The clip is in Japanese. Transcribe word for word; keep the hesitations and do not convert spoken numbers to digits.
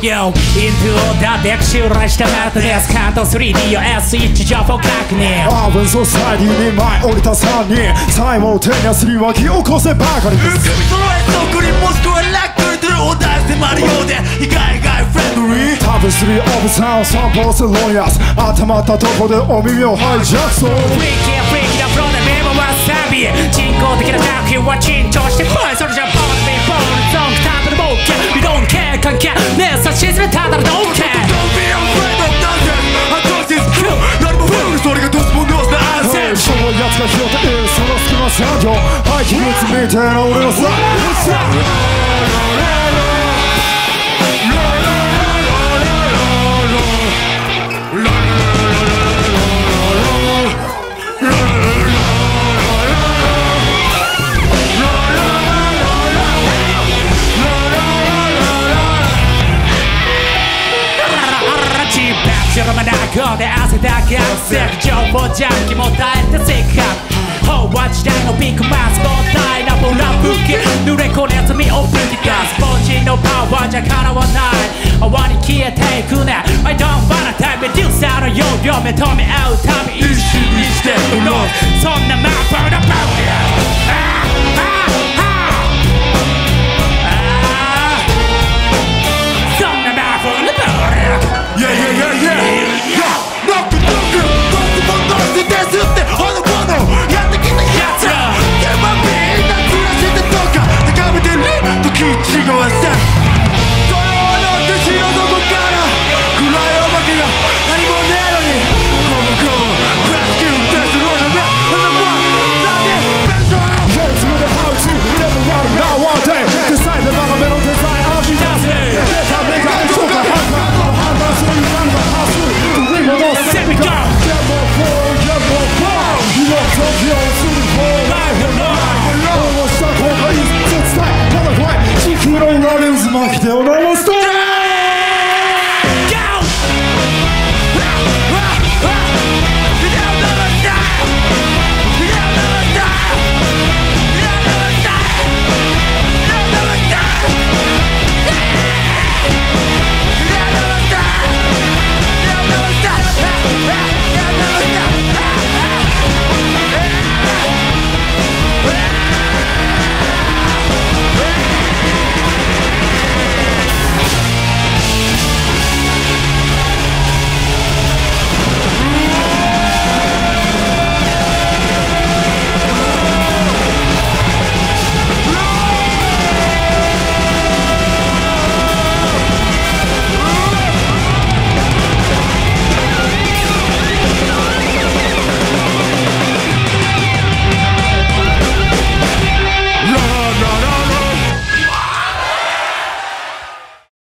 Yo イントロダデクシュラしたメタですカウント スリーディー よ エスワン 情報確認アーバンソサイティに前降りたさんにんサイモンテニアスに湧き起こせばかりです。 そのエス送りもしくはラックリトルお題迫るようで意外意外フレンドリータブスリーオブサウン散歩するロニアス頭ったとこでお耳をハイジャックソンフリーキーフリーキーなフローでメモはサビ人工的な作品は緊張してこいそれじゃボールビーボールゾンクタンプの冒険 We don't care 関係ねえさしずめただの Don't care Don't be afraid of nothing I thought this true 何もフルそれがどつもノースなアンセムそのやつが拾っているその隙間作業廃棄物みたいな俺のさ白間なこで汗だけ汗情報ジャンキーも耐えてせっか飽和時代のビッグマス問題なボラブキ濡れこねずみを吹き出すスポンジのパワーじゃかなわない泡に消えていくね I don't wanna time メデューサーの容量認め合うため一心にしてうろ